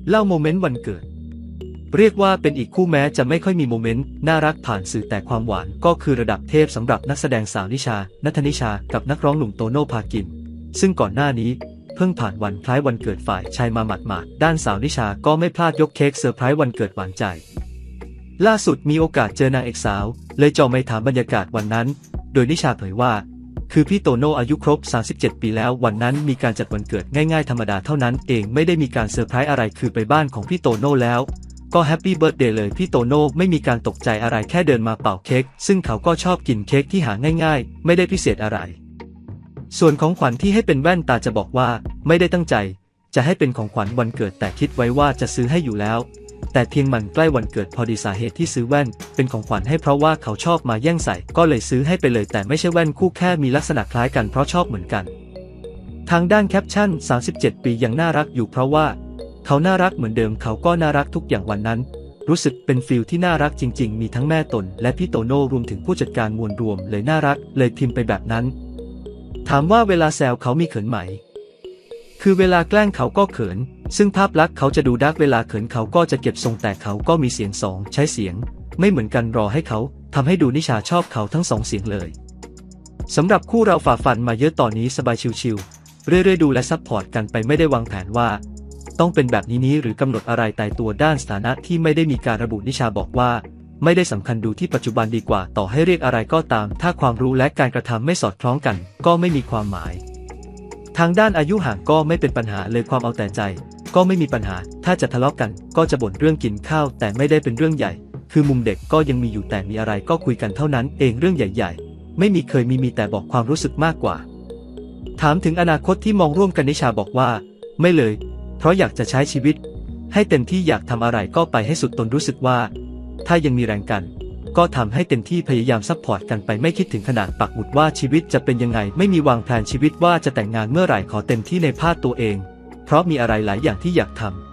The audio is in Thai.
เล่าโมเมนต์วันเกิดเรียกว่าเป็นอีกคู่แม้จะไม่ค่อยมีโมเมนต์น่ารักผ่านสื่อแต่ความหวานก็คือระดับเทพสำหรับนักแสดงสาวนิชา ณัฐนิชากับนักร้องหนุ่มโตโน่ภาคินซึ่งก่อนหน้านี้เพิ่งผ่านวันคล้ายวันเกิดฝ่ายชายมาหมาดๆด้านสาวนิชาก็ไม่พลาดยกเค้กเซอร์ไพรส์วันเกิดหวานใจล่าสุดมีโอกาสเจอนางเอกสาวเลยจ่อไมค์ถามบรรยากาศวันนั้นโดยนิชาเผยว่าคือพี่โตโน่อายุครบ37ปีแล้ววันนั้นมีการจัดวันเกิดง่ายๆธรรมดาเท่านั้นเองไม่ได้มีการเซอร์ไพรส์อะไรคือไปบ้านของพี่โตโน่แล้วก็แฮปปี้เบิร์ธเดย์เลยพี่โตโน่ไม่มีการตกใจอะไรแค่เดินมาเป่าเค้กซึ่งเขาก็ชอบกินเค้กที่หาง่ายๆไม่ได้พิเศษอะไรส่วนของขวัญที่ให้เป็นแว่นตาจะบอกว่าไม่ได้ตั้งใจจะให้เป็นของขวัญวันเกิดแต่คิดไว้ว่าจะซื้อให้อยู่แล้วแต่เพียงมันใกล้วันเกิดพอดีสาเหตุที่ซื้อแว่นเป็นของขวัญให้เพราะว่าเขาชอบมาแย่งใส่ก็เลยซื้อให้ไปเลยแต่ไม่ใช่แว่นคู่แค่มีลักษณะคล้ายกันเพราะชอบเหมือนกันทางด้านแคปชั่น37ปียังน่ารักอยู่เพราะว่าเขาน่ารักเหมือนเดิมเขาก็น่ารักทุกอย่างวันนั้นรู้สึกเป็นฟีลที่น่ารักจริงๆมีทั้งแม่ตนและพี่โตโน่รวมถึงผู้จัดการมวลรวมเลยน่ารักเลยพิมพ์ไปแบบนั้นถามว่าเวลาแซวเขามีเขินไหมคือเวลาแกล้งเขาก็เขินซึ่งภาพลักษณ์เขาจะดูดักเวลาเขินเขาก็จะเก็บทรงแต่เขาก็มีเสียง2ใช้เสียงไม่เหมือนกันรอให้เขาทำให้ดูนิชาชอบเขาทั้ง2เสียงเลยสำหรับคู่เราฝ่าฟันมาเยอะตอนนี้สบายชิวๆเรื่อยๆดูและซัพพอร์ตกันไปไม่ได้วางแผนว่าต้องเป็นแบบนี้หรือกำหนดอะไรตายตัวด้านสถานะที่ไม่ได้มีการระบุนิชาบอกว่าไม่ได้สำคัญดูที่ปัจจุบันดีกว่าต่อให้เรียกอะไรก็ตามถ้าความรู้และการกระทำไม่สอดคล้องกันก็ไม่มีความหมายทางด้านอายุห่างก็ไม่เป็นปัญหาเลยความเอาแต่ใจก็ไม่มีปัญหาถ้าจะทะเลาะกันก็จะบ่นเรื่องกินข้าวแต่ไม่ได้เป็นเรื่องใหญ่คือมุมเด็กก็ยังมีอยู่แต่มีอะไรก็คุยกันเท่านั้นเองเรื่องใหญ่ๆไม่มีเคยมีแต่บอกความรู้สึกมากกว่าถามถึงอนาคตที่มองร่วมกันนิชาบอกว่าไม่เลยเพราะอยากจะใช้ชีวิตให้เต็มที่อยากทำอะไรก็ไปให้สุดตนรู้สึกว่าถ้ายังมีแรงกันก็ทำให้เต็มที่พยายามซัพพอร์ตกันไปไม่คิดถึงขนาดปักหมุดว่าชีวิตจะเป็นยังไงไม่มีวางแผนชีวิตว่าจะแต่งงานเมื่อไหร่ขอเต็มที่ในพาร์ทตัวเองเพราะมีอะไรหลายอย่างที่อยากทำ